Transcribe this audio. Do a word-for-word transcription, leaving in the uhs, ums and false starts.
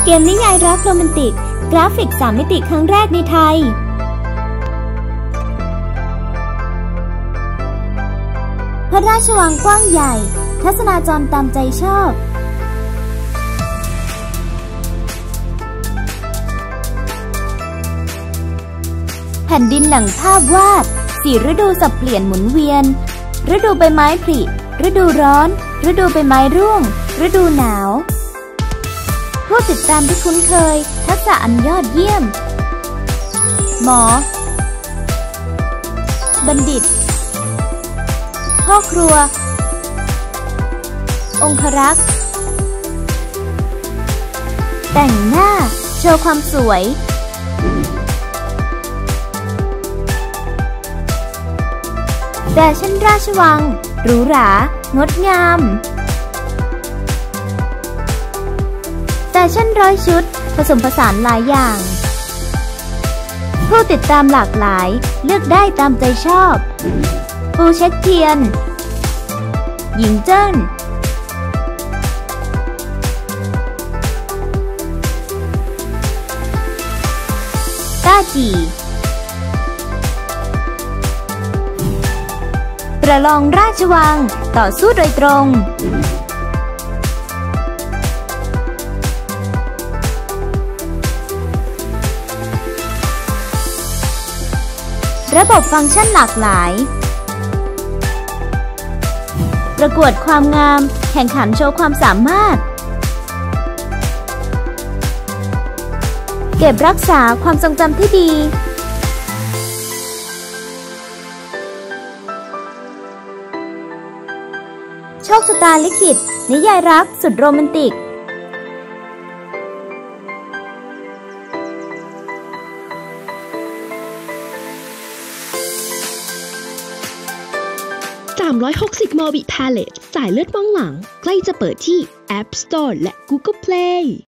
เกมนิยายรักโรแมนติกกราฟิกสามมิติครั้งแรกในไทยพระราชวังกว้างใหญ่ทัศนาจรตามใจชอบแผ่นดินหนังภาพวาดสี่ฤดูสับเปลี่ยนหมุนเวียนฤดูใบไม้ผลิฤดูร้อนฤดูใบไม้ร่วงฤดูหนาวผู้ติดตามที่คุ้นเคยทักษะอันยอดเยี่ยมหมอบัณฑิตพ่อครัวองครักษ์แต่งหน้าโชว์ความสวยแฟชั่นราชวังหรูหรางดงามแฟชั่นร้อยชุดผสมผสานหลายอย่างผู้ติดตามหลากหลายเลือกได้ตามใจชอบปูเช็คเทียนหญิงเจิ้นต้าจีประลองราชวังต่อสู้โดยตรงระบบฟังก์ชันหลากหลายประกวดความงามแข่งขันโชว์ความสามารถเก็บรักษาความทรงจำที่ดีโชคชะตาลิขิตนิยายรักสุดโรแมนติกสามร้อยหกสิบ Mobi Palette สายเลือดมองหลังใกล้จะเปิดที่ App Store และ Google Play